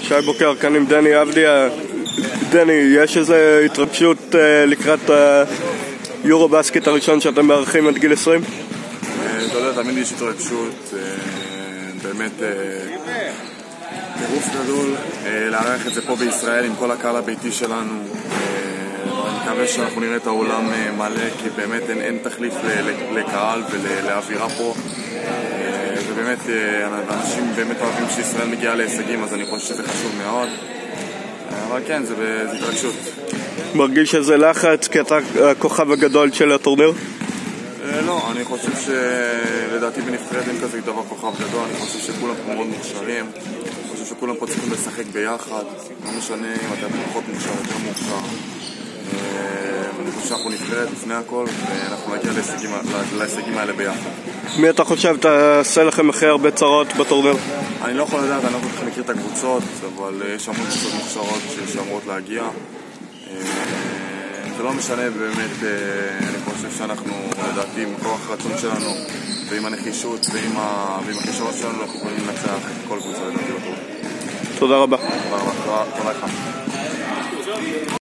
שי בוקר, כאן עם דני עבדיה. דני, יש איזו התרגשות לקראת היורו-בסקט הראשון שאתם מארחים עד גיל 20? אתה יודע, תמיד יש התרגשות, באמת טירוף גדול לארח את זה פה בישראל עם כל הקהל הביתי שלנו. אני מקווה שאנחנו נראה את העולם מלא, כי באמת אין תחליף לקהל ולאווירה פה. ובאמת אנשים באמת אוהבים שישראל מגיעה להישגים, אז אני חושב שזה חשוב מאוד. אבל כן, זה התרגשות. מרגיש שזה לחץ כי אתה הכוכב הגדול של הטורניר? לא, אני חושב שלדעתי בנבחרת אין כזה דבר כוכב גדול. אני חושב שכולם פה מאוד מוכשרים. אני חושב שכולם פה צריכים לשחק ביחד. לא משנה אם אתה פחות מוכשר, יותר מוכשר. אני חושב שאנחנו נבחרת לפני הכל, ואנחנו נגיע להישגים האלה ביחד. מי אתה חושב תעשה לכם אחרי הרבה צרות בטורניר? אני לא יכול לדעת, אני לא כל כך מכיר את הקבוצות, אבל יש המון קבוצות מוכשרות שאמורות להגיע. זה לא משנה באמת, אני חושב שאנחנו לדעתי עם כוח הרצון שלנו ועם הנחישות ועם הכישרונות שלנו אנחנו יכולים לנצח את כל קבוצה לדעתי בטורניר. תודה רבה. תודה רבה, תודה לך.